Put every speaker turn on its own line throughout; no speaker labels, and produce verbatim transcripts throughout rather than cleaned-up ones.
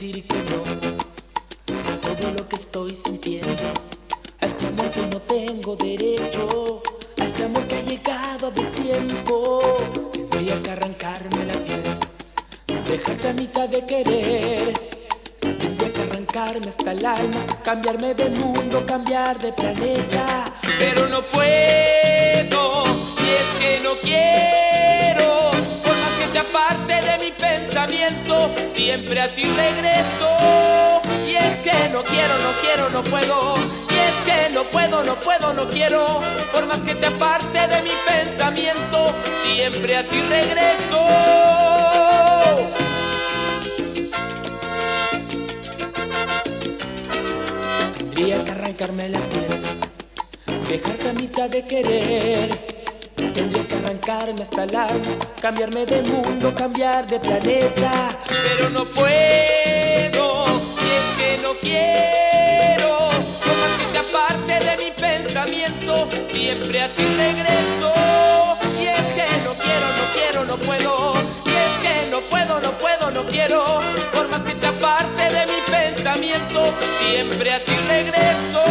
decir que no a todo lo que estoy sintiendo, a este amor que no tengo derecho, a este amor que ha llegado a destiempo. Tendría que arrancarme la piel, dejarte a mitad de querer. Tendría que arrancarme hasta el alma, cambiarme de mundo, cambiar de planeta. Pero no puedo, y es que no quiero. Por más que te aparte de mi pensamiento, siempre a ti regreso. Y es que no quiero, no quiero, no puedo. Y es que no puedo, no puedo, no quiero. Por más que te aparte de mi pensamiento, siempre a ti regreso. Tendría que arrancarme la piel, dejarte a mitad de querer. Tendría que arrancarme hasta el alma, cambiarme de mundo, cambiar de planeta. Pero no puedo, y es que no quiero. Por más que te aparte de mi pensamiento, siempre a ti regreso. Y es que no quiero, no quiero, no puedo. Y es que no puedo, no puedo, no quiero. Por más que te aparte de mi pensamiento, siempre a ti regreso.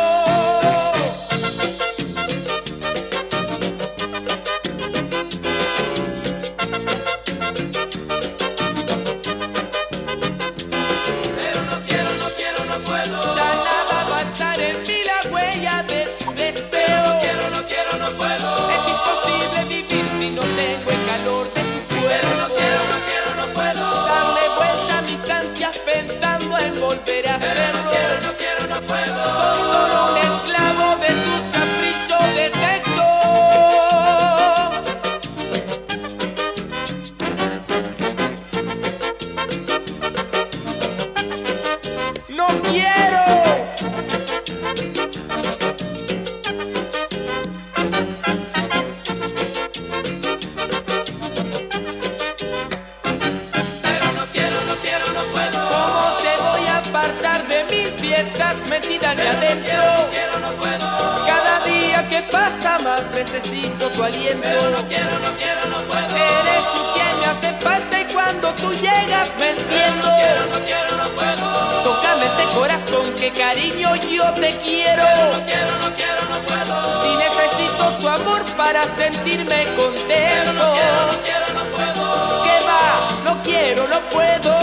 Volver a hacerlo. No quiero, no quiero, no puedo. Soy solo un esclavo de tus caprichos de sexo. No quiero. Pero no quiero, no quiero, no puedo. ¿Cómo te voy a apartar de mis fiestas metidas de adentro? No quiero, no puedo. Cada día que pasa más necesito tu aliento. Pero no quiero, no quiero, no puedo. Eres tú quien me hace falta y cuando tú llegas me entiendo. No quiero, no quiero, no puedo. Tócame este corazón que cariño yo te quiero. Pero no quiero, no quiero, no puedo. Si necesito tu amor para sentirme contento. Pero no quiero, no quiero, no puedo. ¿Qué va? No quiero, no puedo.